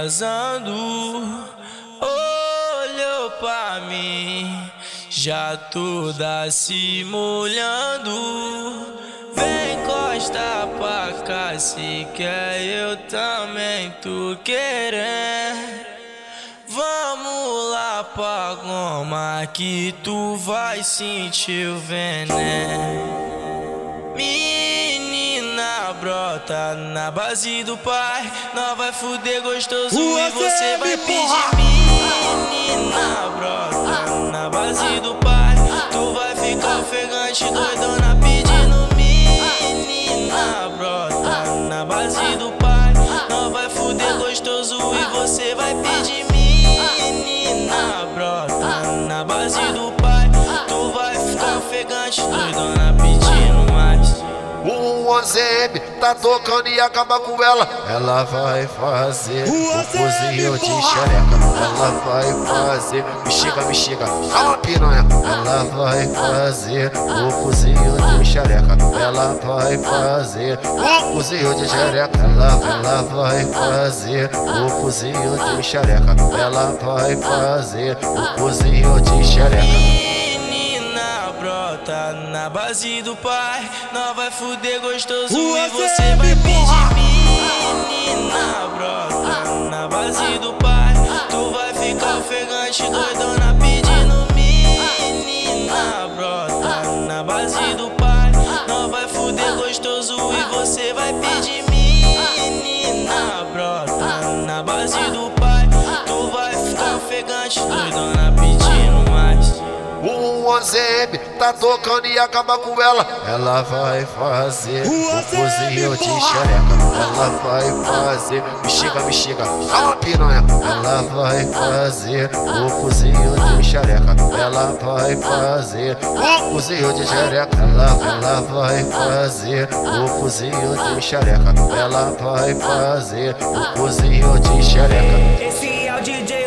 vazando, olhou pra mim, já toda se molhando. Vem encostar pra cá, se quer eu também tô querendo. Vamos lá pra goma que tu vai sentir o veneno. Menina brota na base do pai, nós vai fuder gostoso e você vai pedir. Menina brota na base do pai, tu vai ficar ofegante doidona pedindo. Menina brota na base do pai, nós vai fuder gostoso e você vai pedir. Menina brota na base do pai, tu vai ficar ofegante doidona pedindo mais. O 11M tá tocando e acaba com ela. Ela vai fazer o cozinho de xereca. Ela vai fazer, me chega, fala piranha. Ela vai fazer o cozinho de xereca. Ela vai fazer o cozinho de xereca. Ela vai fazer o cozinho de xereca. Ela vai fazer o cozinho de xereca. Brota na base do pai, nós vai fuder gostoso e você vai pedir. Menina brota na base do pai, tu vai ficar ofegante doidona pedindo. Menina brota na base do pai, nós vai fuder gostoso e você vai pedir. Menina brota na base do pai, tu vai ficar ofegante doidona pedindo mais. O 11M tá tocando e acaba com ela. Ela vai fazer o cozinho de xereca. Ela vai fazer, me chega, fala piranha. Ela vai fazer o cozinho de xereca. Ela vai fazer o cozinho de xereca. Ela vai fazer o cozinho de xereca. Ela vai fazer o cozinho de xereca. Esse é o DJ